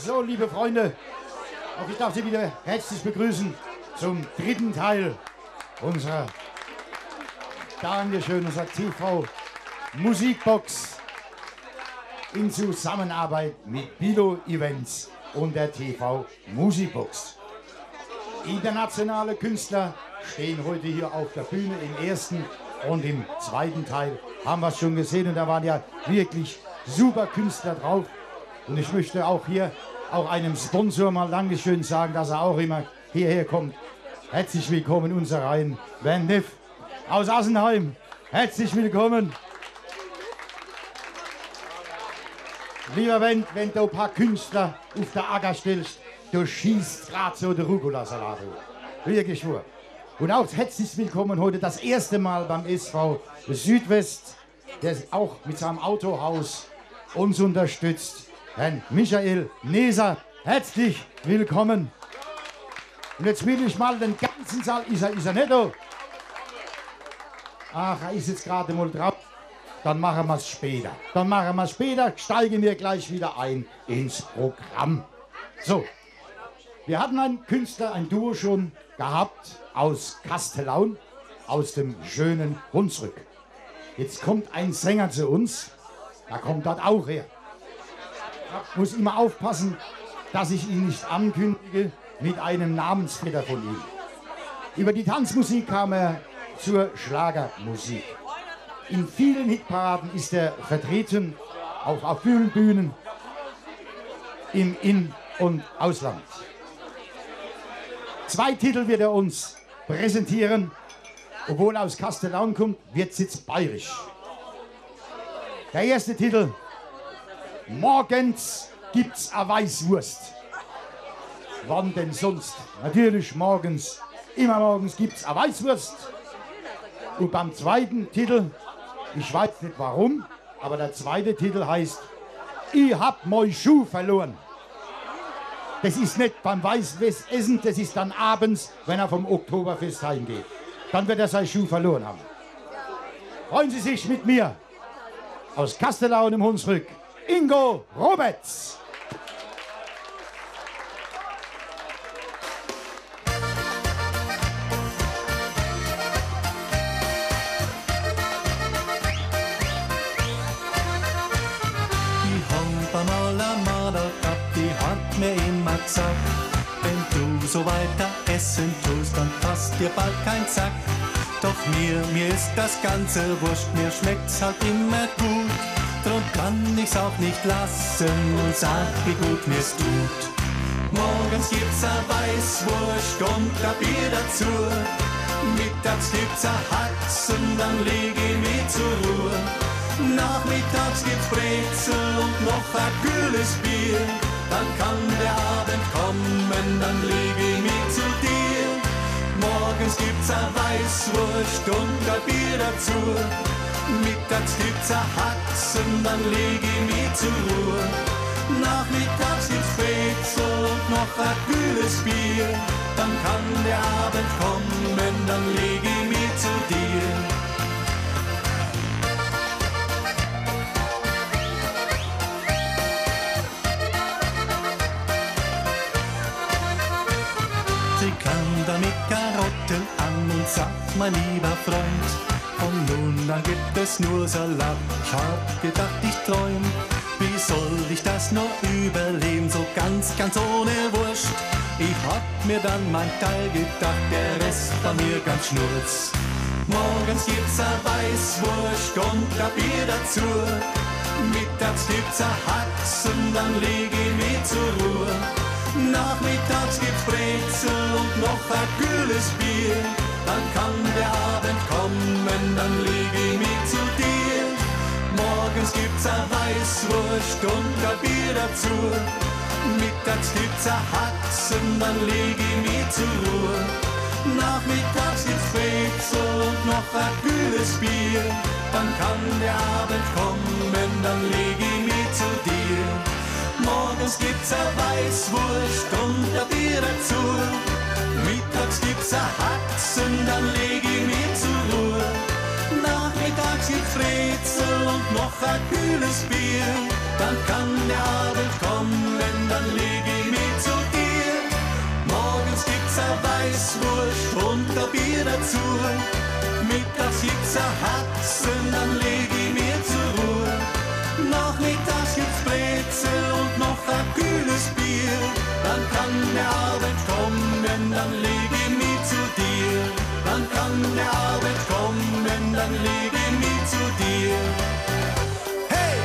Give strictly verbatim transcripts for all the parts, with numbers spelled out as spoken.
So, liebe Freunde, auch ich darf Sie wieder herzlich begrüßen zum dritten Teil unserer, Dankeschön, unserer T V-Musikbox in Zusammenarbeit mit Bilo Events und der T V-Musikbox. Internationale Künstler stehen heute hier auf der Bühne im ersten und im zweiten Teil. Haben wir es schon gesehen und da waren ja wirklich super Künstler drauf. Und ich möchte auch hier auch einem Sponsor mal Dankeschön sagen, dass er auch immer hierher kommt. Herzlich willkommen in unserer Reihen. Van Neff aus Assenheim. Herzlich willkommen. Lieber Wendt, wenn du ein paar Künstler auf der Acker stellst, du schießt gerade so der Rucola-Salat. Wirklich schwur. Und auch herzlich willkommen heute das erste Mal beim S V Südwest, der auch mit seinem Autohaus uns unterstützt. Herrn Michael Neser, herzlich willkommen. Und jetzt will ich mal den ganzen Saal, ist er, ist er nicht da? Ach, er ist jetzt gerade mal drauf. Dann machen wir es später. Dann machen wir es später, steigen wir gleich wieder ein ins Programm. So, wir hatten einen Künstler, ein Duo schon gehabt aus Kastellaun, aus dem schönen Hunsrück. Jetzt kommt ein Sänger zu uns, der kommt dort auch her. Ich muss immer aufpassen, dass ich ihn nicht ankündige mit einem Namensvetter von ihm. Über die Tanzmusik kam er zur Schlagermusik. In vielen Hitparaden ist er vertreten, auch auf vielen Bühnen im In- und Ausland. Zwei Titel wird er uns präsentieren. Obwohl er aus Kastellaun kommt, wird es jetzt bayerisch. Der erste Titel: Morgens gibt's a Weißwurst. Wann denn sonst? Natürlich morgens. Immer morgens gibt's a Weißwurst. Und beim zweiten Titel, ich weiß nicht warum, aber der zweite Titel heißt: Ich hab mein Schuh verloren. Das ist nicht beim Weißwurstessen, das ist dann abends, wenn er vom Oktoberfest heimgeht. Dann wird er seinen Schuh verloren haben. Freuen Sie sich mit mir aus Kastellaun im Hunsrück, Ingo Roberts. Die hat mir immer gesagt, wenn du so weiter essen tust, dann passt dir bald kein Zack. Doch mir, mir ist das Ganze wurscht, mir schmeckt's halt immer gut. Drum kann ich's auch nicht lassen und sag, wie gut mir's tut. Morgens gibt's a Weißwurst und a Bier dazu. Mittags gibt's a Haxen, dann leg ich mich zur Ruhe. Nachmittags gibt's Brezel und noch a kühles Bier. Dann kann der Abend kommen, dann leg ich mich zu dir. Morgens gibt's a Weißwurst und a Bier dazu. Mittags gibt's a Haxen, dann leg ich mich zur Ruhe. Nachmittags gibt's Brezel und noch a kühles Bier. Dann kann der Abend kommen, dann leg ich mich zu dir. Sie kam da mit Karotten an und sagt, mein lieber Freund, von nun an gibt es nur Salat. Ich hab gedacht, ich träum, wie soll ich das nur überleben, so ganz, ganz ohne Wurst. Ich hab mir dann mein Teil gedacht, der Rest war mir ganz schnurz. Morgens gibt's a Weißwurst und a Bier dazu. Mittags gibt's a Haxen, dann leg ich mich zur Ruhe. Nachmittags gibt's Brezel und noch a kühles Bier. Dann kann der Abend kommen, dann leg ich mich zu dir. Morgens gibt's a Weißwurst und a Bier dazu. Mittags gibt's a Haxen, dann leg ich mich zur Ruhe. Nachmittags gibt's Brezel und noch a kühles Bier. Dann kann der Abend kommen, dann leg ich mich zu dir. Morgens gibt's a Weißwurst und a Bier dazu. Mittags gibt's a Haxen, dann leg ich mich zur Ruhe. Nachmittags gibt's Brezel und noch a kühles Bier. Dann kann der Abend kommen, dann leg zu. Mittags gibt's ein Haxen, dann leg ich mir zur Ruhe. Nachmittags gibt's Brezel und noch ein kühles Bier. Dann kann der Arbeit kommen, dann leg ich mich zu dir. Dann kann der Arbeit kommen, dann leg ich mich zu dir. Hey!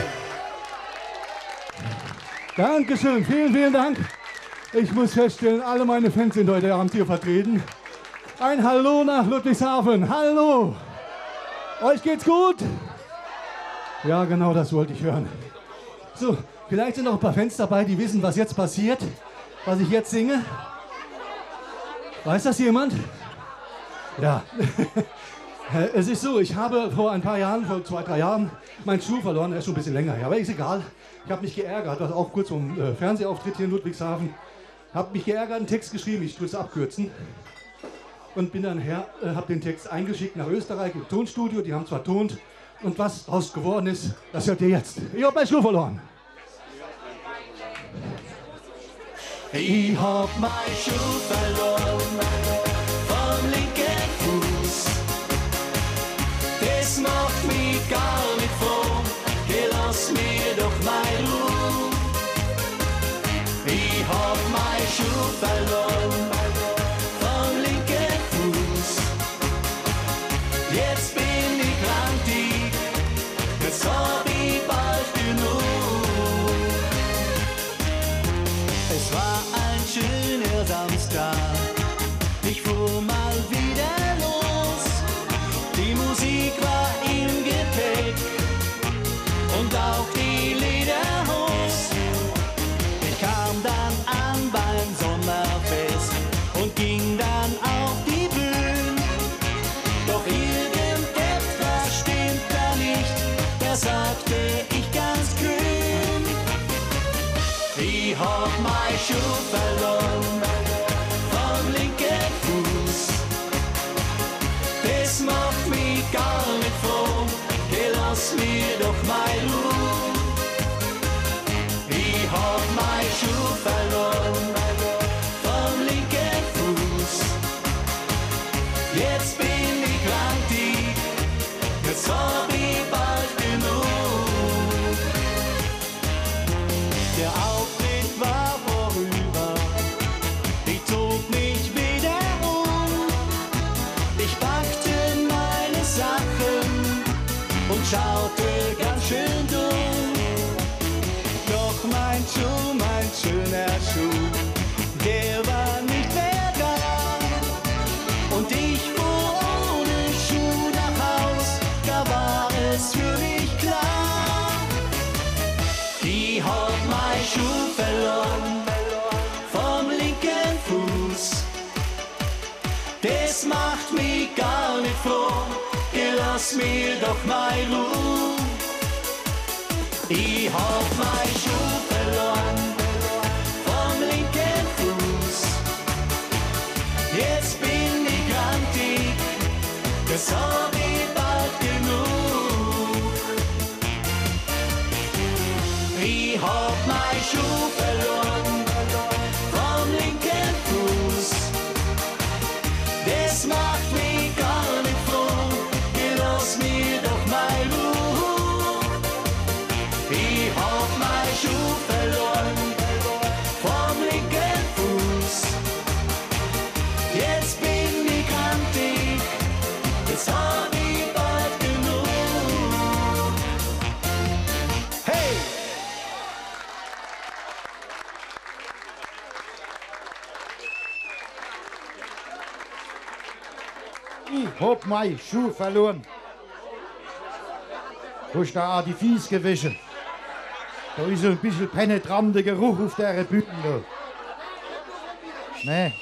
Dankeschön, vielen, vielen Dank. Ich muss feststellen, alle meine Fans sind heute Abend hier vertreten. Ein Hallo nach Ludwigshafen. Hallo! Euch geht's gut? Ja, genau das wollte ich hören. So, vielleicht sind noch ein paar Fans dabei, die wissen, was jetzt passiert, was ich jetzt singe. Weiß das jemand? Ja. Es ist so, ich habe vor ein paar Jahren, vor zwei, drei Jahren, meinen Schuh verloren. Der ist schon ein bisschen länger her, aber ist egal. Ich habe mich geärgert, also auch kurz vom äh, Fernsehauftritt hier in Ludwigshafen. Habe mich geärgert, einen Text geschrieben, ich tue es abkürzen. Und bin dann her, äh, habe den Text eingeschickt nach Österreich im Tonstudio, die haben zwar tont. Und was daraus geworden ist, das hört ihr jetzt. Ich hab meinen Schuh verloren. Ich hab meinen Schuh verloren vom linken Fuß. Das macht mich gar nicht froh. Geh, lass mir doch mal Ruhe. Ich hab meinen Schuh verloren vom linken Fuß. Jetzt bin ich krank, jetzt hab ich bald genug. Es war ein schöner Samstag, ich fuhr mal wieder los. Die Musik war im Gepäck und auch die Lederhose. Ich kam dann an beim Sommerfest und ging dann auf die Bühne. Doch irgendetwas stimmt da nicht, da sagte ich ganz kühn. Ich hab mein Schuh verloren vom linken Fuß. Das macht mich gar nicht froh, geh, lass mir doch mal Ruhe. Ich hab mein Schuh verloren vom linken Fuß. Jetzt bin ich krank, jetzt hab ich bald genug. Der Auftritt war vorüber, ich zog mich wieder um. Ich packte meine Sachen und schaute ganz schön dumm. Doch mein Schuh, mein schöner Schuh, der war nicht mehr da. Und ich fuhr ohne Schuh nach Haus, da war es für mich klar. Ich hab mein Schuh verloren vom linken Fuß. Das macht mich gar nicht froh, geh, lass mir doch mal Ruhe. Ich hab mein Schuh verloren vom linken Fuß. Jetzt bin ich krank, das hab ich bald genug. Ich hab mein Schuh verloren vom linken Fuß. Das macht mich gar nicht froh, geh, lass mir doch mal Ruhe. Ich hab mein Schuh verloren vom linken Fuß. Jetzt bin ich krank, jetzt hab ich bald genug. Hey! Ich hab mein Schuh verloren. Wo ist da auch die Fies gewischt? Da ist so ein bisschen penetranter Geruch auf der Bühne. Ne?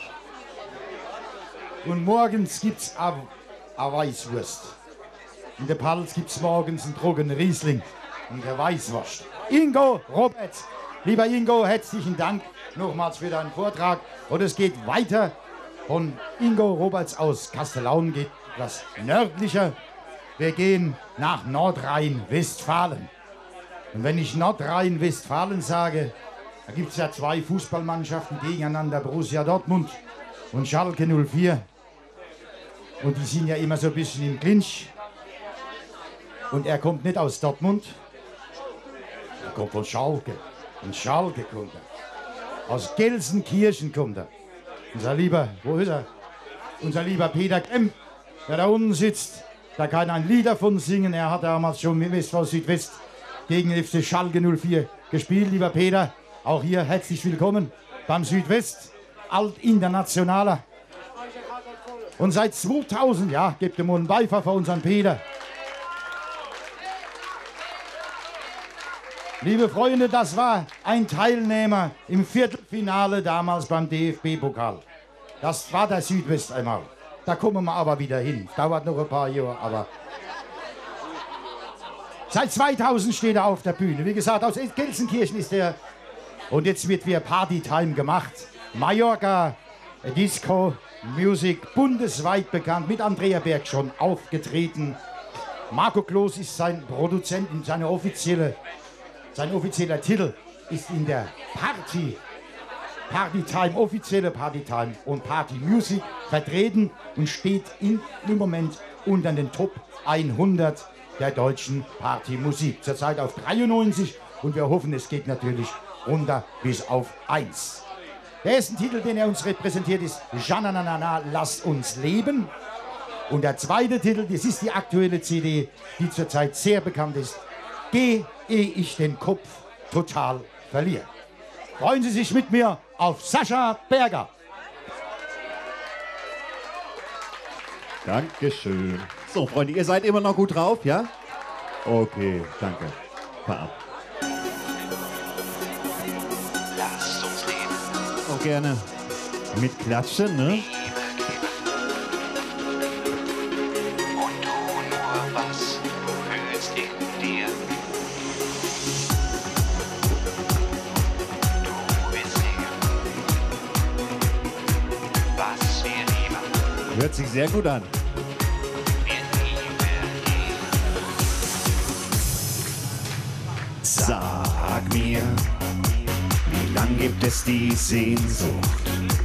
Und morgens gibt's a, a Weißwurst. In der Pals gibt's morgens einen trockenen Riesling und der Weißwurst. Ingo Roberts, lieber Ingo, herzlichen Dank nochmals für deinen Vortrag. Und es geht weiter von Ingo Roberts aus Kastellaun, geht etwas nördlicher. Wir gehen nach Nordrhein-Westfalen. Und wenn ich Nordrhein-Westfalen sage, da gibt es ja zwei Fußballmannschaften gegeneinander, Borussia Dortmund und Schalke null vier. Und die sind ja immer so ein bisschen im Clinch. Und er kommt nicht aus Dortmund. Er kommt von Schalke. Von Schalke kommt er. Aus Gelsenkirchen kommt er. Unser lieber, wo ist er? Unser lieber Peter Kemp, der da unten sitzt. Da kann ein Lied davon singen. Er hat damals schon mit W S V Südwest gegen F C Schalke null vier gespielt. Lieber Peter, auch hier herzlich willkommen beim Südwest. Altinternationaler. Und seit zweitausend, ja, gebt ihm einen Beifall für unseren Peter. Liebe Freunde, das war ein Teilnehmer im Viertelfinale damals beim D F B-Pokal. Das war der Südwest einmal. Da kommen wir aber wieder hin. Dauert noch ein paar Jahre, aber... Seit zweitausend steht er auf der Bühne. Wie gesagt, aus Gelsenkirchen ist er. Und jetzt wird wieder Partytime gemacht. Mallorca, Disco, Music, bundesweit bekannt. Mit Andrea Berg schon aufgetreten. Marco Kloß ist sein Produzent, seine offizielle... Sein offizieller Titel ist in der Party, Partytime, offizielle Partytime und Party Music vertreten und steht in, im Moment unter den Top hundert der deutschen Partymusik. Zurzeit auf dreiundneunzig und wir hoffen, es geht natürlich runter bis auf eins. Der erste Titel, den er uns repräsentiert, ist Jananana, lass uns leben. Und der zweite Titel, das ist die aktuelle C D, die zurzeit sehr bekannt ist. Geh, ehe ich den Kopf total verliere. Freuen Sie sich mit mir auf Sascha Berger. Dankeschön. So, Freunde, ihr seid immer noch gut drauf, ja? Okay, danke. Fahr ab. Lass uns leben. Auch gerne mit Klatschen, ne? Und du nur, was du fühlst in dir. Du willst leben, was wir lieben. Hört sich sehr gut an. Sag mir, wie lang gibt es die Sehnsucht?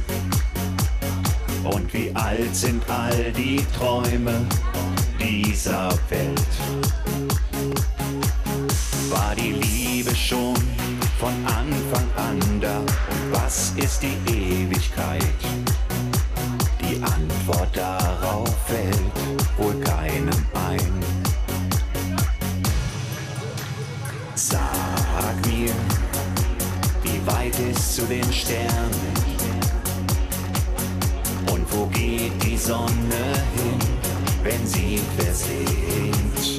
Und wie alt sind all die Träume dieser Welt? War die Liebe schon von Anfang an da? Und was ist die Ewigkeit? Die Antwort darauf fällt wohl keinem ein. Sag mir, wie weit es zu den Sternen und wo geht die Sonne hin, wenn sie versinkt?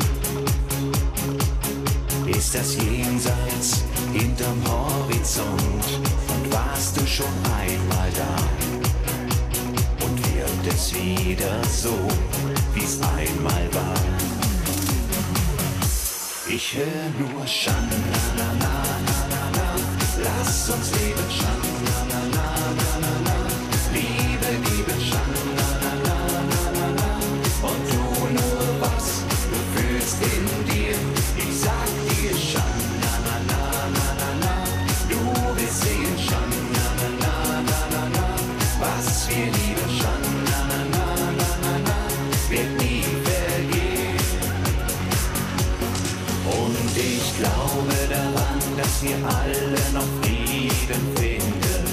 Ist das Jenseits hinterm Horizont und warst du schon einmal da? Und wird es wieder so, wie's einmal war? Ich hör nur Schananana, lass uns leben, Schananana, Liebe geben, Schananana, und du nur was du fühlst in dir. Ich sag dir Schananana, du willst sehen, Schananana, was wir lieben, Schananana, wird nie vergehen. Und ich glaube daran, dass wir alle noch Frieden finden.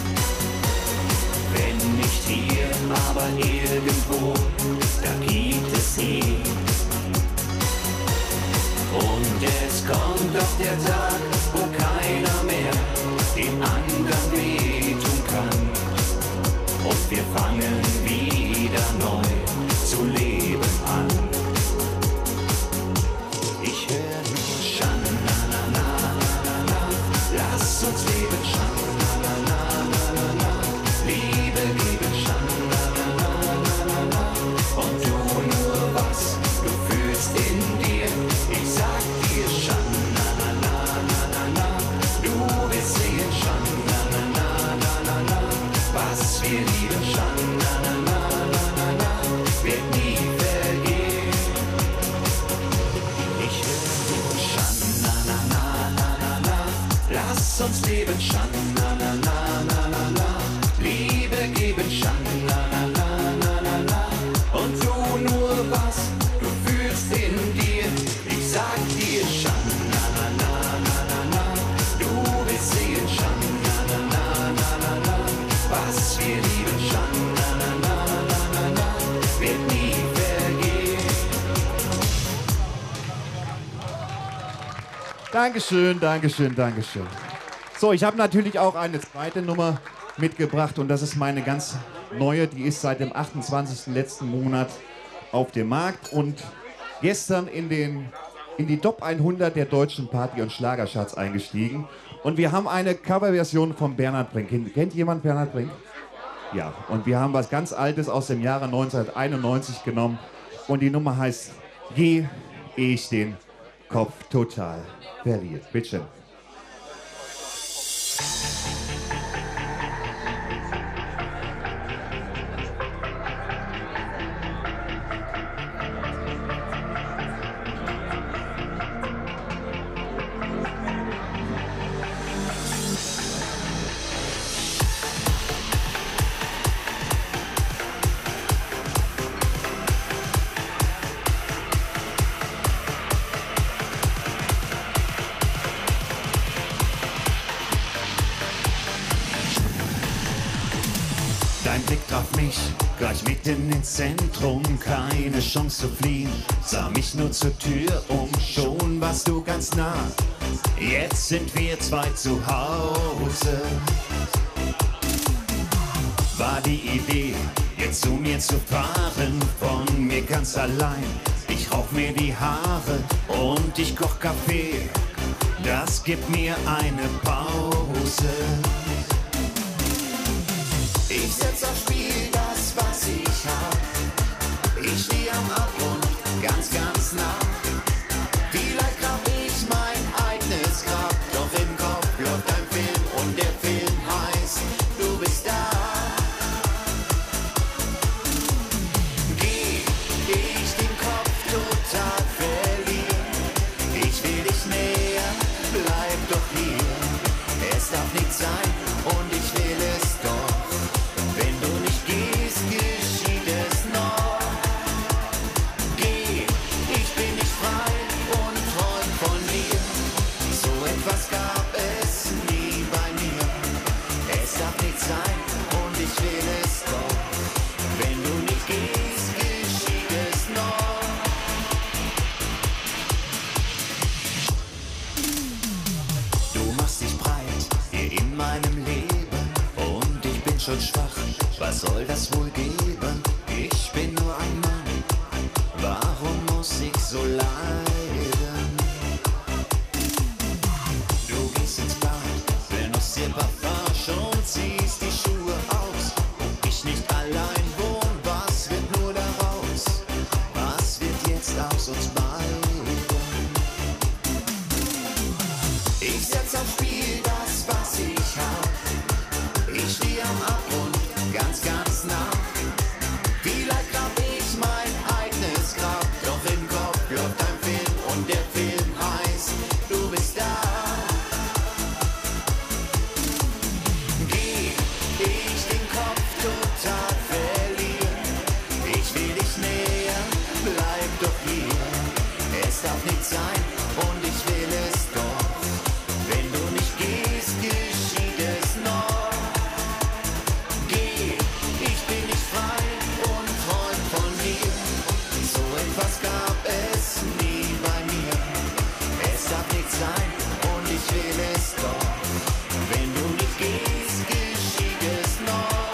Wenn nicht hier, aber irgendwo, da gibt es ihn. Und es kommt doch der Tag, wo keiner mehr den anderen wehtun kann. Und wir fangen wieder neu zu leben an. Ich hör nur Schananana, lass uns leben, Schananana, Liebe geben, Schananana, und du nur was du fühlst in dir. Ich sag dir Schananana, du willst sehen, Schananana, was wir lieben, Schananana, wird nie vergehen. Ich hör nur Schananana, lass uns leben, Schananana, Liebe geben, Schananana, und Dankeschön, Dankeschön, Dankeschön. So, ich habe natürlich auch eine zweite Nummer mitgebracht und das ist meine ganz neue, die ist seit dem achtundzwanzigsten letzten Monat auf dem Markt und gestern in, den, in die Top hundert der deutschen Party- und Schlagercharts eingestiegen. Und wir haben eine Coverversion von Bernhard Brink. Kennt jemand Bernhard Brink? Ja, und wir haben was ganz Altes aus dem Jahre neunzehnhunderteinundneunzig genommen und die Nummer heißt Geh, ehe ich den Kopf total verliere. Bitte schön. Dein Blick traf mich, gleich mitten ins Zentrum, keine Chance zu fliehen, sah mich nur zur Tür um, schon warst du ganz nah, jetzt sind wir zwei zu Hause. War die Idee, jetzt zu mir zu fahren, von mir ganz allein, ich rauch mir die Haare und ich koch Kaffee, das gibt mir eine Pause. Ich setz aufs Spiel das, was ich hab. Ich steh am Abgrund, ganz, ganz nah. Vielleicht grab ich mein eigenes Grab. Doch im Kopf läuft ein Film und der Film heißt, du bist da. Geh, ich den Kopf total verlieren. Ich will dich näher, bleib doch hier. Es darf nicht sein und ich will es doch. Wenn du nicht gehst, geschieht es noch. Geh, ich bin nicht frei und träum von dir. So etwas gab es nie bei mir. Es darf nicht sein und ich will es doch. Wenn du nicht gehst, geschieht es noch. Du machst dich breit hier in meinem Leben und ich bin schon schwach. Was soll das wohl geben? Ich bin nur ein Mann. Warum muss ich so leiden? Du gehst ins Bad, benutzt ihr Parfum, schon ziehst die Schuhe aus. Und ich nicht allein wohn, was wird nur daraus? Was wird jetzt aus uns beiden? Ich setz aufs Spiel das, was ich hab. Ich steh am Abgrund, ganz, ganz nah. Vielleicht grab ich mein eigenes Grab. Doch im Kopf läuft ein Film und der Film heißt, du bist da. Geh, ich den Kopf total verlieren. Ich will dich näher, bleib doch hier. Es darf nicht sein und ich will es doch. Wenn du nicht gehst, geschieht es noch. Geh, ich bin nicht frei und träum von dir. So etwas gab es nie bei mir. Es darf nicht sein und ich will es doch. Wenn du nicht gehst, geschieht es noch.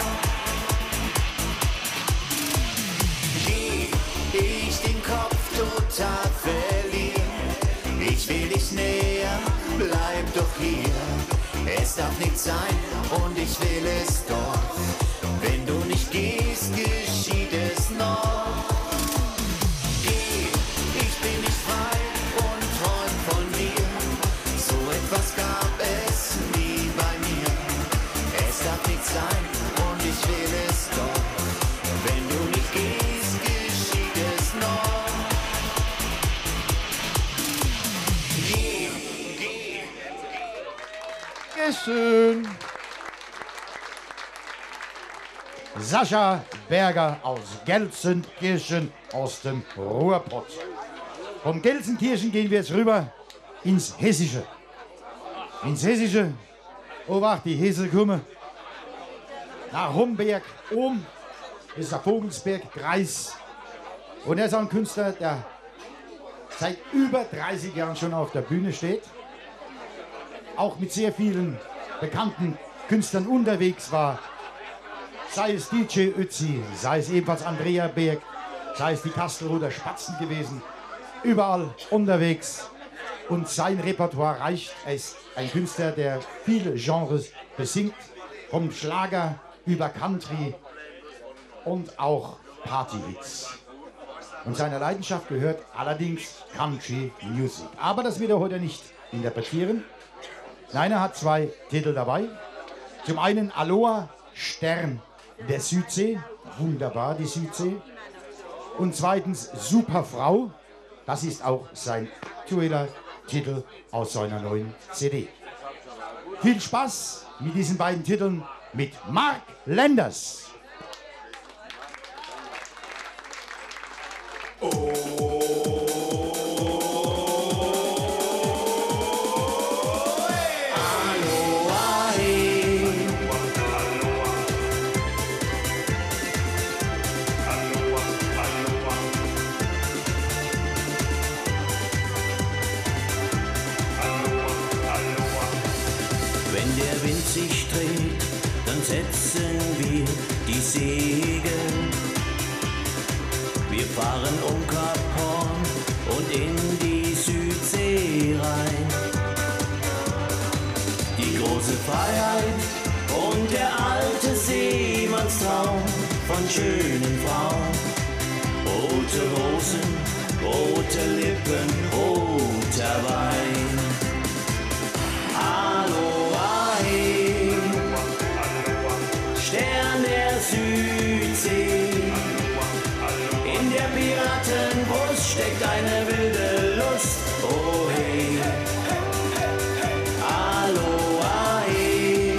Geh, ich den Kopf total verlieren. Ich will dich näher, bleib doch hier. Es darf nicht sein und ich will es doch. Wenn du nicht gehst, geschieht es noch. Geh, ich bin nicht frei und träum von dir. So etwas gab es nie bei mir. Es darf nicht sein und ich will es doch. Wenn du nicht gehst, geschieht es noch. Geh, geh. Dankeschön. Sascha Berger aus Gelsenkirchen aus dem Ruhrpott. Vom Gelsenkirchen gehen wir jetzt rüber ins Hessische. Ins Hessische, oh wach, die Hesse kommen. Nach Homberg, oben ist der Vogelsbergkreis. Und er ist ein Künstler, der seit über dreißig Jahren schon auf der Bühne steht. auch mit sehr vielen bekannten Künstlern unterwegs war. Sei es D J Ötzi, sei es ebenfalls Andrea Berg, sei es die Kastelruther Spatzen gewesen. Überall unterwegs. Und sein Repertoire reicht. Er ist ein Künstler, der viele Genres besingt. Vom Schlager über Country und auch Partyhits. Und seiner Leidenschaft gehört allerdings Country Music. Aber das wird er heute nicht interpretieren. Nein, er hat zwei Titel dabei. Zum einen Aloha, Stern der Südsee. Wunderbar, die Südsee. Und zweitens Superfrau. Das ist auch sein aktueller Titel aus seiner neuen C D. Viel Spaß mit diesen beiden Titeln mit Mark Landers. Wenn der Wind sich dreht, dann setzen wir die Segel. Wir fahren um Kap Horn und in die Südsee rein. Die große Freiheit und der alte Seemannstraum von schönen Frauen. Rote Rosen, rote Lippen, roter Wein. Aloha, hey, Stern der Südsee. In der Piratenbrust steckt eine wilde Lust. Oh hey, Aloha, hey,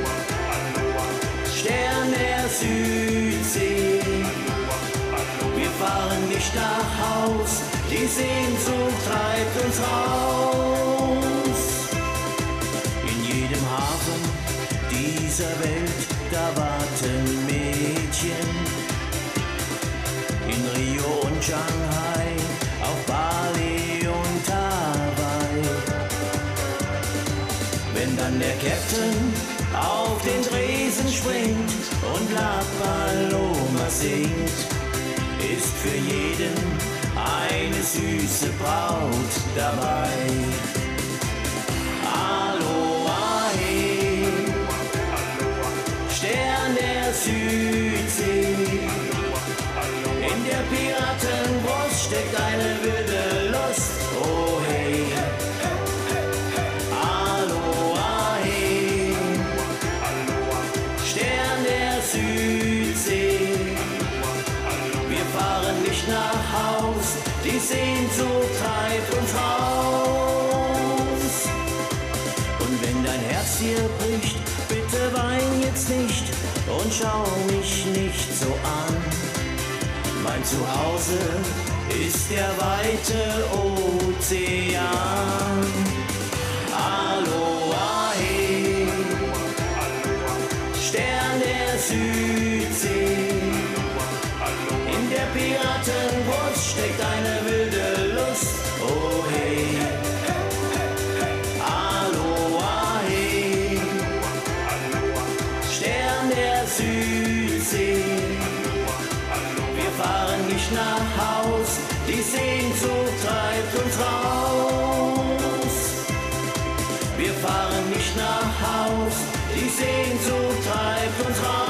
Stern der Südsee. Wir fahren nicht nach Haus, die Sehnsucht treibt uns raus. In jedem Hafen dieser Welt, da warten Mädchen. In Rio und Shanghai, auf Bali und Hawaii. Wenn dann der Captain auf den Tresen springt und La Paloma singt, ist für jeden eine süße Braut dabei. Aloha, hey, Stern der Südsee. In der Piratenbrust steckt eine wilde Lust. Oh hey, Aloha, hey, Stern der Südsee. Wir fahren nicht nach Haus, die Sehnsucht treibt uns raus. Und wenn dein Herz hier bricht, bitte wein jetzt nicht und schau mich nicht so an. Mein Zuhause ist der weite Ozean. Aloha, hey, Stern der Südsee. In der Piratenbrust steckt eine wilde Lust. Oh hey, Aloha, hey, Stern der Südsee. Wir fahren nicht nach Haus, die Sehnsucht treibt uns raus. Wir fahren nicht nach Haus, die Sehnsucht treibt uns raus.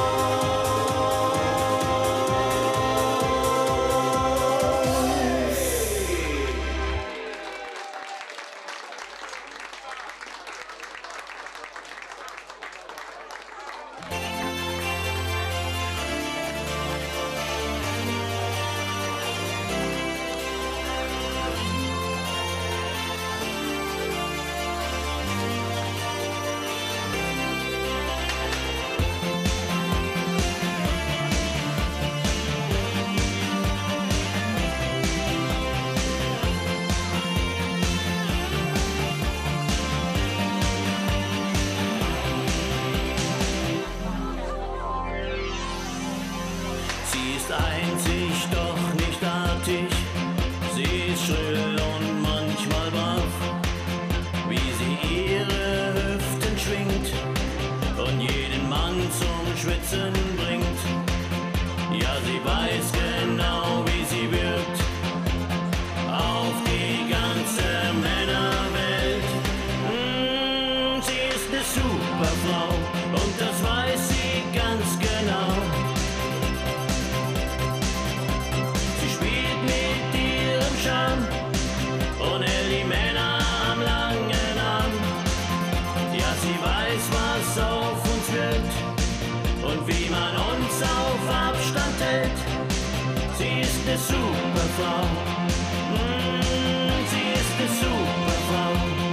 Sie ist einzig, doch nicht artig. Sie ist schrill und manchmal baff, wie sie ihre den Mann zum Schwitzen bringt. Ja, sie weiß genau, wie sie wirkt auf die ganze Männerwelt. Mm, sie ist eine Superfrau und das weiß sie ganz genau. Sie spielt mit ihrem Charme und hält die Männer am langen Arm. Ja, sie weiß, was auf uns wird und wie man uns auf Abstand hält. Sie ist eine Superfrau. Mm, sie ist eine Superfrau.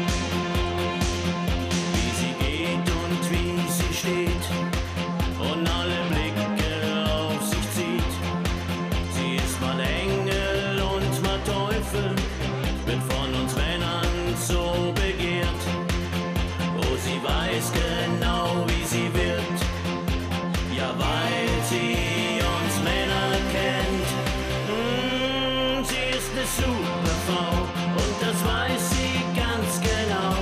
Wie sie geht und wie sie steht und alle Blicke auf sich zieht. Sie ist mal Engel und mal Teufel, wird von uns Männern so begehrt. Oh, sie weiß genau, wie sie wird, ja, weil sie uns Männer kennt. Mm, sie ist eine Superfrau und das weiß sie ganz genau.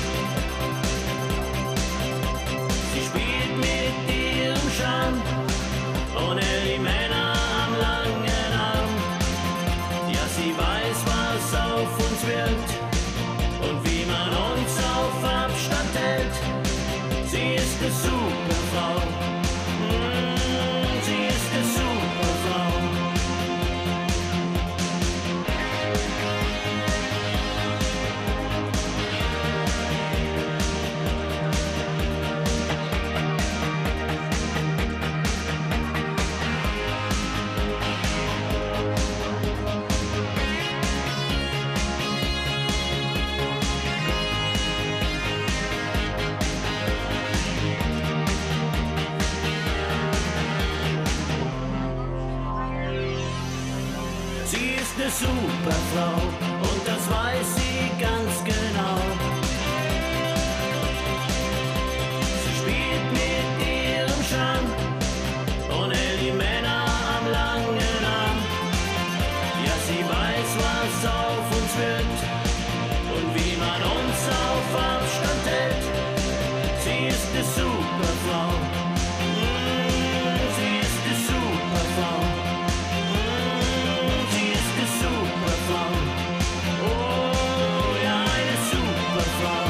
Sie spielt mit ihrem Charme und hält die Männer am langen Arm. Ja, sie weiß, was auf uns wird und wie man uns auf Abstand hält. Sie ist eine Superfrau. Mm, sie ist eine Superfrau. Sie ist eine Superfrau und das weiß sie ganz genau. Sie spielt mit ihrem Charme und hält die Männer am langen Arm. Ja, sie weiß, was auf uns wird und wie man uns auf Abstand hält. Sie ist eine Superfrau. Mm, sie ist eine Superfrau. Sie ist eine Superfrau. Oh ja, eine Superfrau.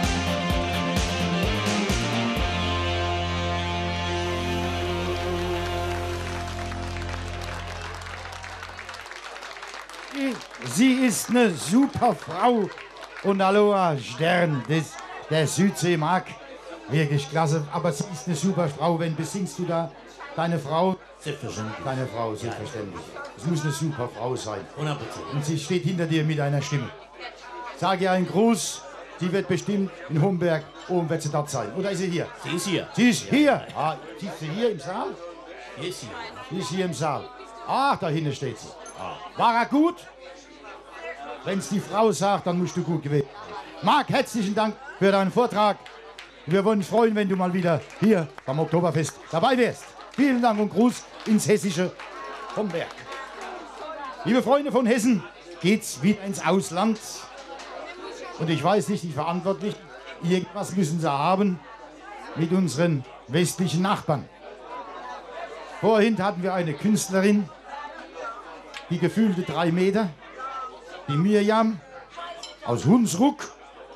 Sie ist eine super Frau und Aloha Stern des, der Südsee mag. Wirklich klasse, aber sie ist eine super Frau. Wenn besingst du da deine Frau? Selbstverständlich. Deine Frau, selbstverständlich. Es muss eine super Frau sein. hundert Prozent. Und sie steht hinter dir mit einer Stimme. Sag ihr einen Gruß. Sie wird bestimmt in Homberg oben wird sie dort sein. Oder ist sie hier? Sie ist hier. Sie ist hier. Ah, sitzt sie hier im Saal? Hier ist sie. Sie ist hier im Saal. Ach, da hinten steht sie. War er gut? Wenn es die Frau sagt, dann musst du gut gewesen sein. Marc, herzlichen Dank für deinen Vortrag. Wir würden uns freuen, wenn du mal wieder hier beim Oktoberfest dabei wärst. Vielen Dank und Gruß ins Hessische vom Berg. Liebe Freunde von Hessen, geht's wieder ins Ausland. Und ich weiß nicht, die Verantwortlichen, irgendwas müssen sie haben mit unseren westlichen Nachbarn. Vorhin hatten wir eine Künstlerin, die gefühlte drei Meter, die Mirjam aus Hunsrück,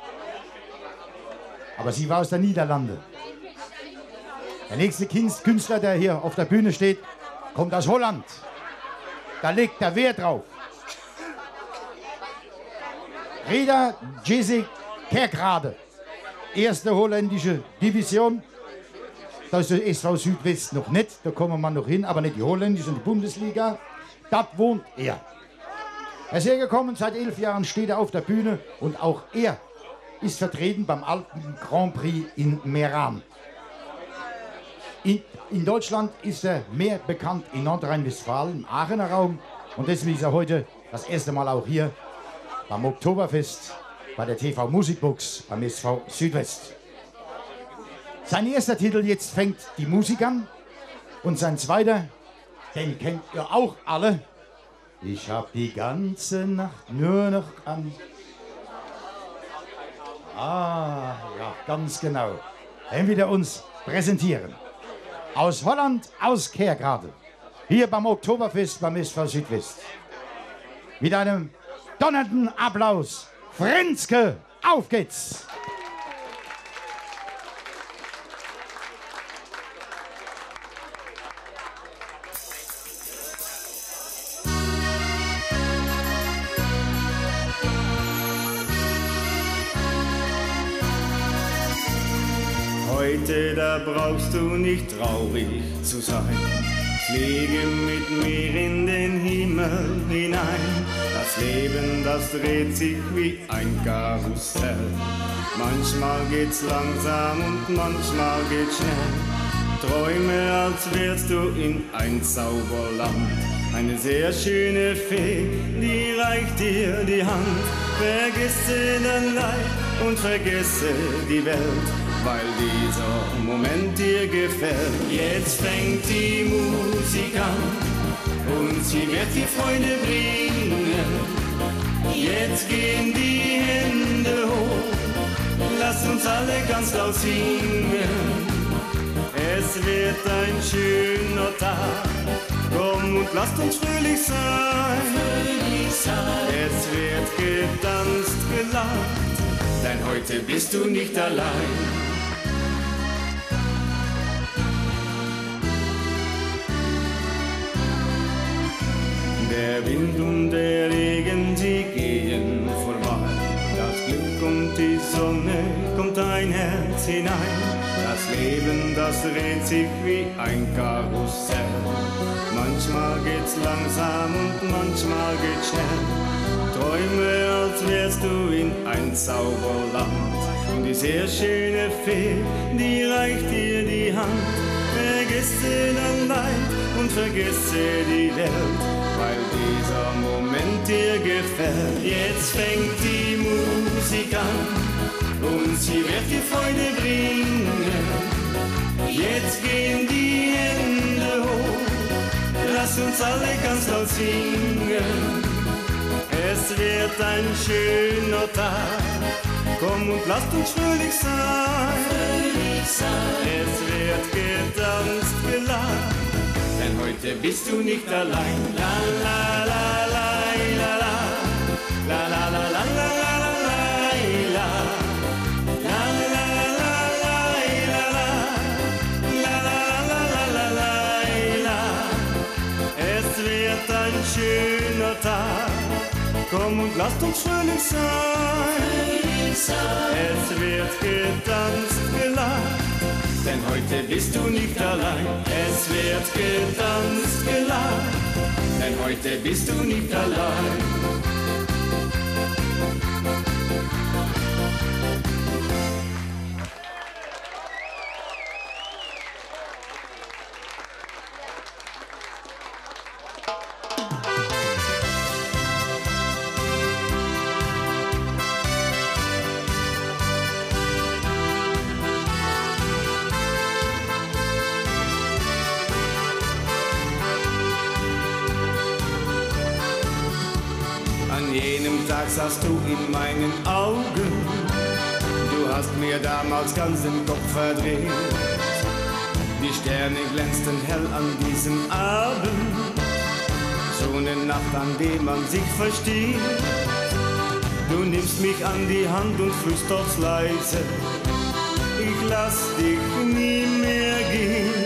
aber sie war aus der Niederlande. Der nächste Künstler, der hier auf der Bühne steht, kommt aus Holland. Da legt er Wert drauf. Reda Jesse Kerkrade, erste holländische Division. Da ist der S V Südwest noch nicht, da kommen wir noch hin, aber nicht die holländische und die Bundesliga. Dort wohnt er. Er ist hergekommen, seit elf Jahren steht er auf der Bühne und auch er ist vertreten beim alten Grand Prix in Meran. In, in Deutschland ist er mehr bekannt in Nordrhein-Westfalen, im Aachener Raum. Und deswegen ist er heute das erste Mal auch hier beim Oktoberfest, bei der T V Musikbox, beim S V Südwest. Sein erster Titel Jetzt fängt die Musik an. Und sein zweiter, den kennt ihr auch alle. Ich hab die ganze Nacht nur noch an. Ah, ja, ganz genau. Wenn wir uns präsentieren. Aus Holland, aus Kerkrade. Hier beim Oktoberfest beim S V Südwest. Mit einem donnernden Applaus. Fränzke, auf geht's! Heute, da brauchst du nicht traurig zu sein. Fliege mit mir in den Himmel hinein. Das Leben, das dreht sich wie ein Karussell. Manchmal geht's langsam und manchmal geht's schnell. Träume, als wärst du in ein Zauberland. Eine sehr schöne Fee, die reicht dir die Hand. Vergesse dein Leid und vergesse die Welt, weil dieser Moment dir gefällt. Jetzt fängt die Musik an und sie wird die Freude bringen. Jetzt gehen die Hände hoch, lass uns alle ganz laut singen. Es wird ein schöner Tag, komm und lasst uns fröhlich sein. Es wird getanzt, gelacht, denn heute bist du nicht allein. Der Wind und der Regen, sie gehen vorbei. Das Glück und die Sonne kommt ein Herz hinein. Das Leben, das dreht sich wie ein Karussell. Manchmal geht's langsam und manchmal geht's schnell. Träume, als wärst du in ein Zauberland. Und die sehr schöne Fee, die reicht dir die Hand. Vergesse dein Leid und vergesse die Welt, weil dieser Moment dir gefällt. Jetzt fängt die Musik an und sie wird die Freude bringen. Jetzt gehen die Hände hoch, lass uns alle ganz laut singen. Es wird ein schöner Tag, komm und lasst uns fröhlich sein. Es wird getanzt, gelacht, denn heute bist du nicht allein. La la la la la la la la la la la la la. Es wird ein schöner Tag, komm und lasst uns fröhlich sein. Es wird getanzt, gelacht, denn heute bist du nicht allein. Es wird getanzt, gelacht, denn heute bist du nicht allein. An jenem Tag sahst du in meinen Augen, du hast mir damals ganz den Kopf verdreht. Die Sterne glänzten hell an diesem Abend, so eine Nacht, an der man sich versteht. Du nimmst mich an die Hand und flüsterst leise, ich lass dich nie mehr gehen.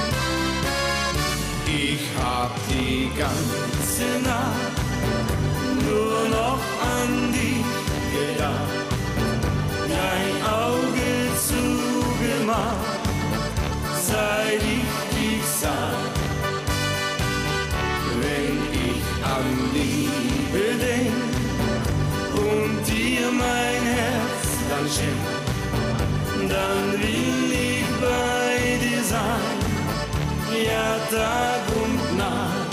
Ich hab die ganze Nacht nur noch an dich gedacht, dein Auge zugemacht, seit ich dich sah. Wenn ich an Liebe denk und dir mein Herz dann schenk, dann will ich bei dir sein, ja Tag und Nacht.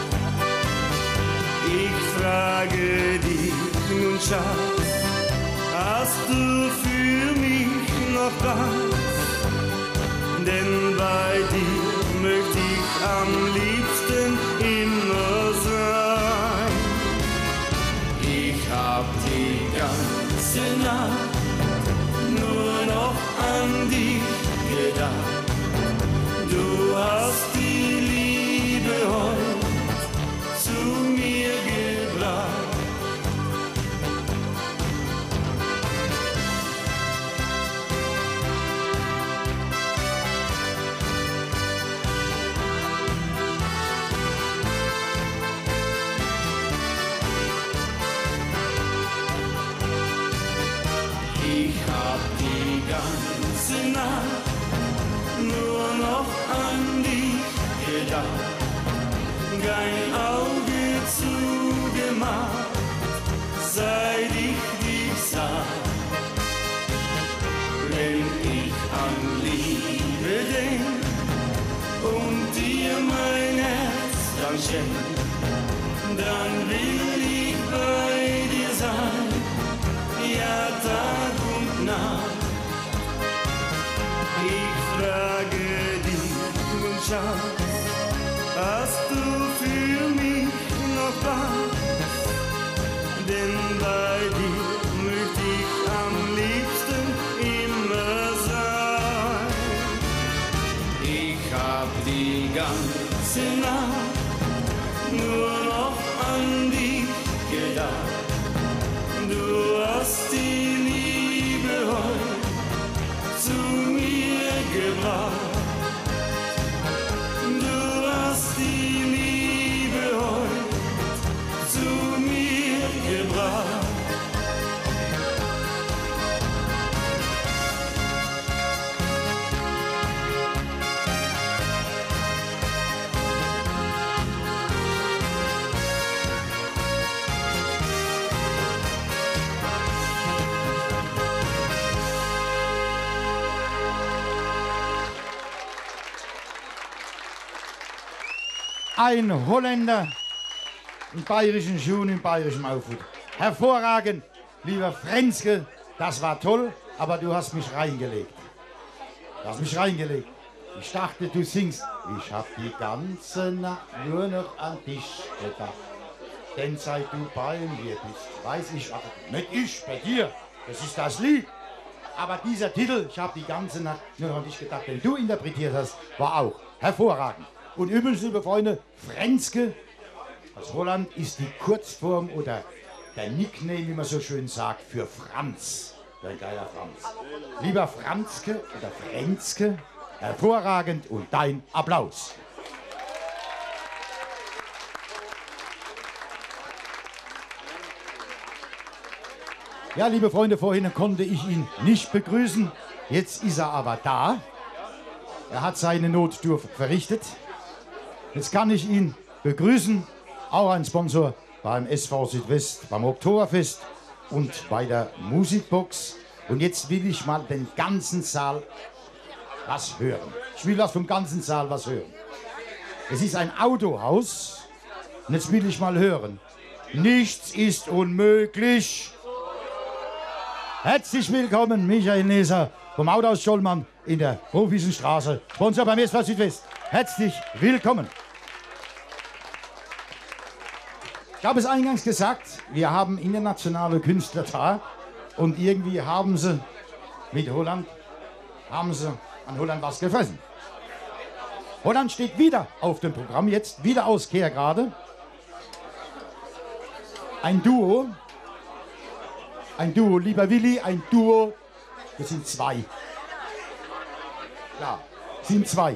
Ich frage dich nun, Schatz, hast du für mich noch was? Denn bei dir möchte ich am liebsten immer sein. Ich hab die ganze Nacht nur noch an dich gedacht, Nacht nur noch an dich gedacht. Kein Auge zugemacht, seit ich dich sah. Wenn ich an Liebe denk und dir mein Herz dann schenk, dann will ich bei dir sein, ja Tag und Nacht. Ich frage dich, mein Schatz, hast du für mich noch was? Denn bei dir möchte ich am liebsten immer sein. Ich hab die ganze Nacht nur noch an dich gedacht. Du hast die Liebe heute zu mir gebracht. Du hast die Liebe heute zu mir gebracht. Ein Holländer in bayerischen Schuhen, in bayerischem Aufhut. Hervorragend, lieber Fränzke, das war toll, aber du hast mich reingelegt. Du hast mich reingelegt. Ich dachte, du singst. Ich hab die ganze Nacht nur noch an dich gedacht. Denn seit du bei mir bist, weiß ich, warte, nicht ich, bei dir, das ist das Lied. Aber dieser Titel, ich hab die ganze Nacht nur noch an dich gedacht, den du interpretiert hast, war auch hervorragend. Und übrigens, liebe Freunde, Fränzke aus Holland ist die Kurzform oder der Nickname, wie man so schön sagt, für Franz. Der geiler Franz. Lieber Franzke oder Fränzke, hervorragend und dein Applaus. Ja, liebe Freunde, vorhin konnte ich ihn nicht begrüßen. Jetzt ist er aber da. Er hat seine Nottour verrichtet. Jetzt kann ich ihn begrüßen, auch ein Sponsor beim S V Südwest, beim Oktoberfest und bei der Musikbox. Und jetzt will ich mal den ganzen Saal was hören. Ich will das vom ganzen Saal was hören. Es ist ein Autohaus und jetzt will ich mal hören. Nichts ist unmöglich. Herzlich willkommen, Michael Neser vom Autohaus Schollmann in der Profwiesenstraße, Sponsor beim S V Südwest. Herzlich willkommen. Ich habe es eingangs gesagt, wir haben internationale Künstler da und irgendwie haben sie mit Holland, haben sie an Holland was gefressen. Holland steht wieder auf dem Programm, jetzt wieder aus Kehrgrade. Ein Duo, ein Duo, lieber Willi, ein Duo, wir sind zwei. Klar, sind zwei.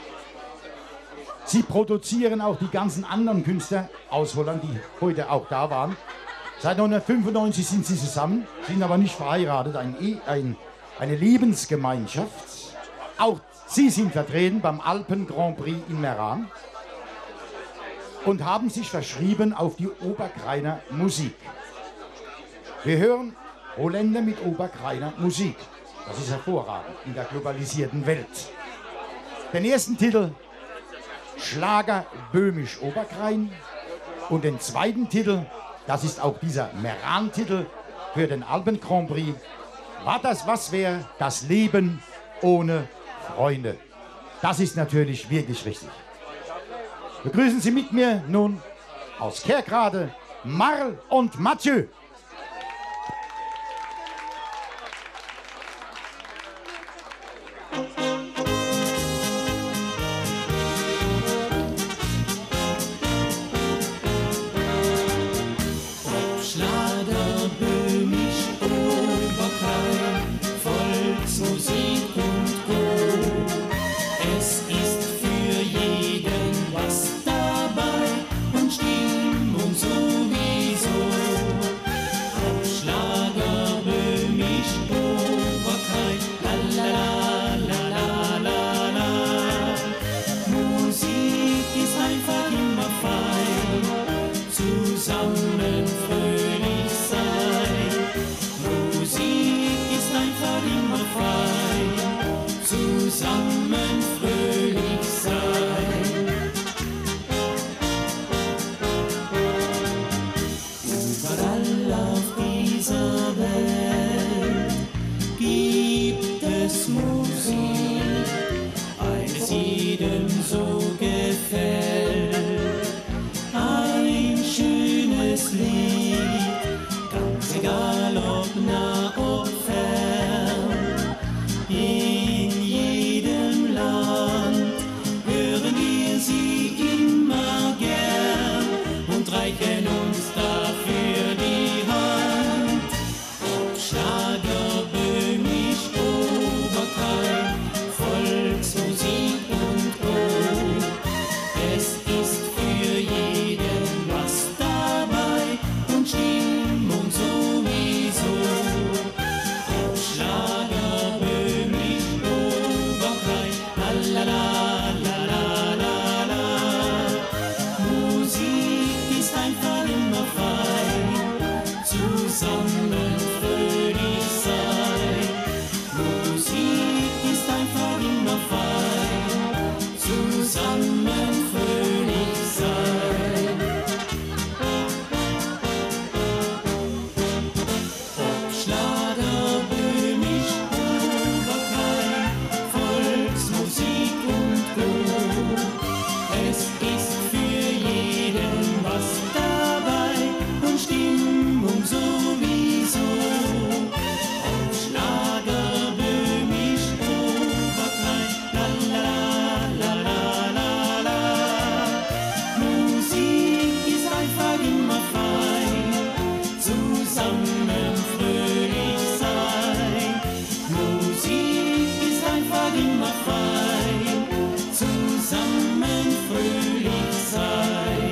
Sie produzieren auch die ganzen anderen Künstler aus Holland, die heute auch da waren. Seit neunzehnhundertfünfundneunzig sind sie zusammen, sind aber nicht verheiratet, ein, ein, eine Lebensgemeinschaft. Auch sie sind vertreten beim Alpen Grand Prix in Meran und haben sich verschrieben auf die Oberkreiner Musik. Wir hören Holländer mit Oberkreiner Musik. Das ist hervorragend in der globalisierten Welt. Den ersten Titel Schlager Böhmisch Oberkrein und den zweiten Titel, das ist auch dieser Meran-Titel für den Alpen Grand Prix, war das was wäre das Leben ohne Freunde. Das ist natürlich wirklich richtig. Begrüßen Sie mit mir nun aus Kehrgrade Marl und Mathieu. Sowieso jedem so gefällt. Ein schönes Lied, ganz egal ob nah, ob fern. In jedem Land hören wir sie immer gern und reichen uns dafür die Hand. Ob Schlager, böhmisch, Oberkreis, Volksmusik und Co. Es ist für jeden was dabei und Stimmung sowieso. Ob Schlager, böhmisch, Oberkreis, la la la la la la la. Musik ist einfach immer fein, zusammen fröhlich sein. Musik ist einfach immer fein, zusammen fröhlich sein. Ob Schlager, böhmisch, Oberkreis, Volksmusik und Co. Es ist für jeden was dabei und Stimmung sowieso. Ob Schlager, böhmisch, Oberkreis, la la la la la la. Musik ist einfach immer fein, zusammen fröhlich sein. Musik ist einfach immer fein, zusammen fröhlich sein.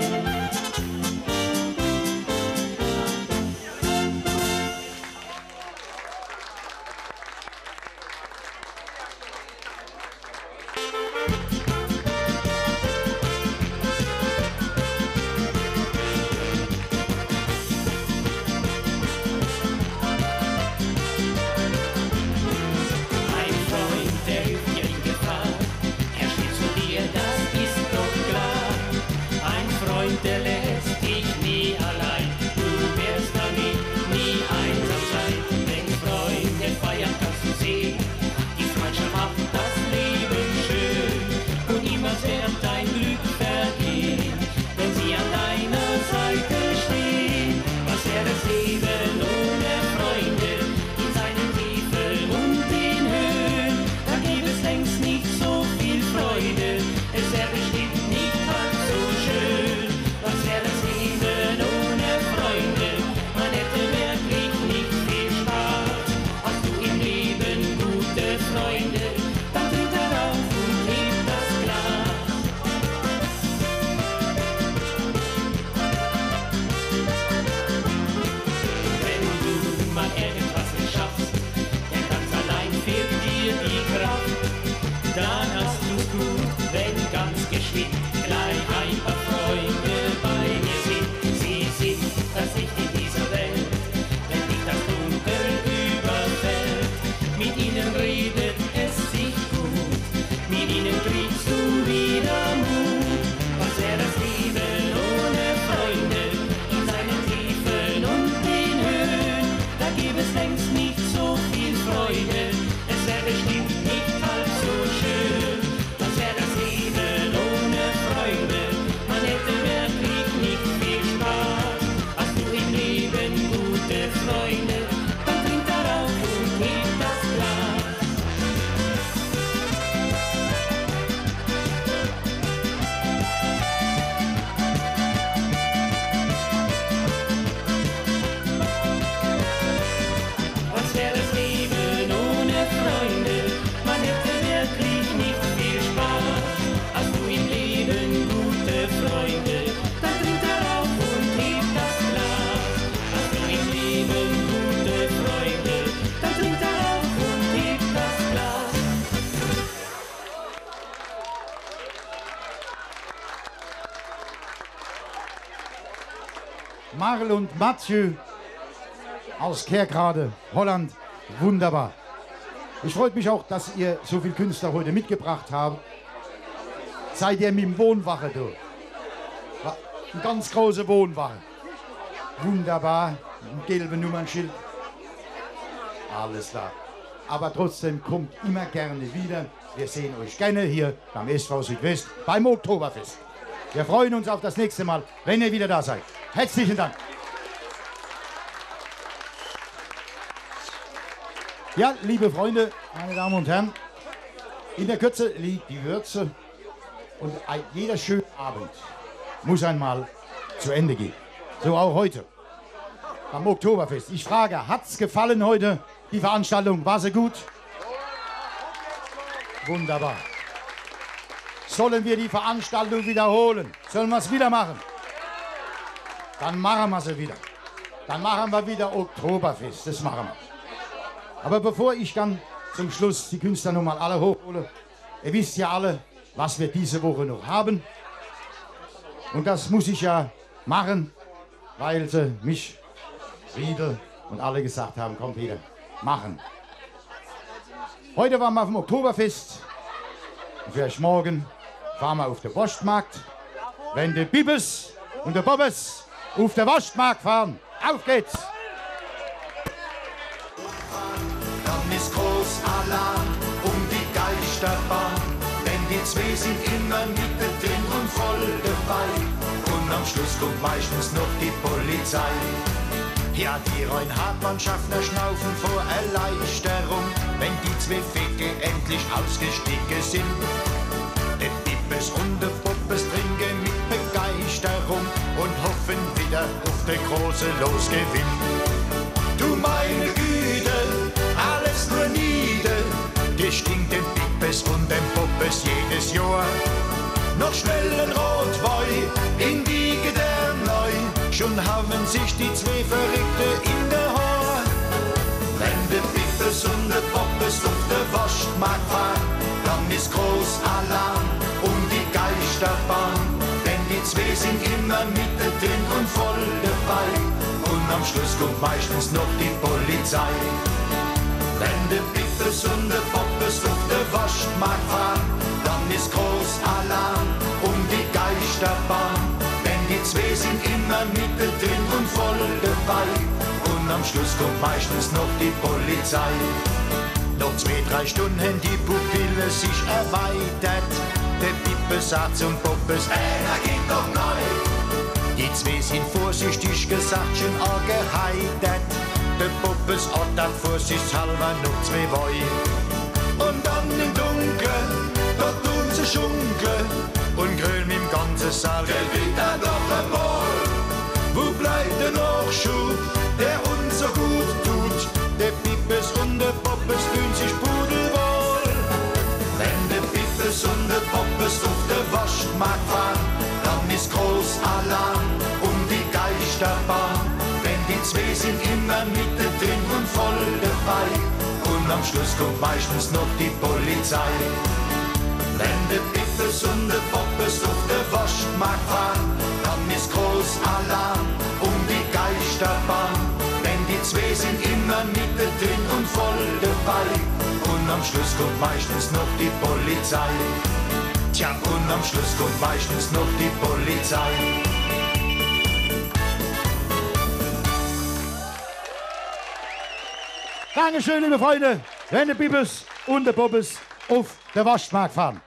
Ein Freund, der hilft dir in Gefahr, er steht zu dir, das ist doch klar. Ein Freund, der lässt dich nie allein, du wirst damit nie einsam sein. Denn Freunde feiern kannst du sehen, die Freundschaft macht das Leben schön. Und niemals wird dein Glück vergehen, wenn sie an deiner Seite stehen. Was wäre das Leben ohne Freunde, in seinen Tiefen und den Höhen? Da gibt es längst nicht so viel Freude, es wäre bestimmt nicht halb so schön. Was wäre das Leben ohne Freunde? Man hätte wirklich nicht viel Spaß. Hast du im Leben gute Freunde, dann tritt darauf und hebt das Glas. Wenn du mal irgendwas nicht schaffst, denn ganz allein fehlt dir die Kraft, dann hast du's gut, wenn ganz geschwind gleich ein paar Freunde bei dir sind. Sie sind das Licht in dieser Welt, wenn dich das Dunkel überfällt. Mit ihnen redet es sich gut, mit ihnen kriegst du wieder Mut. Was wäre das Leben ohne Freunde, in seinen Tiefen und den Höhen? Da gibt es längst nicht so viel Freude, es wäre bestimmt nicht halb so schön. Was wäre das Leben ohne Freunde? Man hätte wirklich nicht viel Spaß. Hast du im Leben gute Freunde, dann trink darauf und heb das Glas. Was wäre das Leben ohne Freunde? Man hätte wirklich nicht viel Spaß. Hast du im Leben gute Freunde, dann trink darauf und heb das Glas. Hast du im Leben gute Freunde, dann trink darauf und heb das Glas. Marl und Mathieu aus Kerkrade, Holland. Wunderbar. Ich freue mich auch, dass ihr so viele Künstler heute mitgebracht habt. Seid ihr mit dem Wohnwache da? Eine ganz große Wohnwache. Wunderbar. Ein gelbes Nummernschild. Alles klar. Aber trotzdem kommt immer gerne wieder. wir sehen euch gerne hier beim S V Südwest beim Oktoberfest. Wir freuen uns auf das nächste Mal, wenn ihr wieder da seid. Herzlichen Dank. Ja, liebe Freunde, meine Damen und Herren, in der Kürze liegt die Würze und ein, jeder schöne Abend muss einmal zu Ende gehen. So auch heute am Oktoberfest. Ich frage, hat's gefallen heute, die Veranstaltung? War sie gut? Wunderbar. Sollen wir die Veranstaltung wiederholen? Sollen wir es wieder machen? Dann machen wir sie wieder. Dann machen wir wieder Oktoberfest. Das machen wir. Aber bevor ich dann zum Schluss die Künstler noch mal alle hochhole, ihr wisst ja alle, was wir diese Woche noch haben. Und das muss ich ja machen, weil sie mich, Riedel und alle gesagt haben, komm Peter, machen. Heute waren wir auf dem Oktoberfest und vielleicht morgen fahren wir auf den Wurstmarkt. Wenn der Bibes und der Bobbes auf den Wurstmarkt fahren, auf geht's! Dann ist groß Alarm um die Geisterbahn, denn die zwei sind immer mittendrin und voll dabei. Und am Schluss kommt meistens noch die Polizei. Ja, die Reinhard-Mannschaftler schnaufen vor Erleichterung, wenn die zwei Fecke endlich ausgestiegen sind. Der Pippes und der Puppes trinken mit Begeisterung und hoffen wieder auf den großen Losgewinn. Du meine Güte, alles nur nieder, dir stinkt den Pippes und den Puppes jedes Jahr. Noch schnell ein Rotwein in die Gedärmneu, schon haben sich die zwei Verrückte in der Haar. Wenn der Pippes und der Poppes auf der Wurstmarkt fahren, dann ist groß Alarm um die Geisterbahn, denn die zwei sind immer mittendrin und voll dabei. Und am Schluss kommt meistens noch die Polizei. Wenn der Pippes und der Poppes auf der Wurstmarkt fahren, dann ist groß Alarm um die Geisterbahn, denn die zwei sind immer mittendrin und voll dabei. Und am Schluss kommt meistens noch die Polizei. Noch zwei, drei Stunden die Pupille sich erweitert. Der Pippes sagt zum Poppes, ey, da geht doch neu. Die zwei sind vorsichtig gesagt schon angeheitert. Der Puppes ordert vorsichtshalber noch zwei Woi. Und dann im Dunkeln, dort tun sie schunkeln und grün im ganzen Saal. Der wird da doch einmal, wo bleibt der Nachschub, der uns so gut tut? Der Pippes und der Poppes fühlen sich pudelwohl. Wenn der Pippes und der Poppes auf der Wurstmarkt fahren, dann ist groß Alarm um die Geisterbahn, denn die zwei sind immer mittendrin und voll dabei. Und am Schluss kommt meistens noch die Polizei. Wenn der Pippes und der Poppes auf der Wurstmarkt fahren, dann ist groß Alarm um die Geisterbahn, denn die zwei sind immer mittendrin und voll dabei. Und am Schluss kommt meistens noch die Polizei. Tja, und am Schluss kommt meistens noch die Polizei. Dankeschön, liebe Freunde, wenn der Bibes und der Bobbes auf der Wurstmarkt fahren.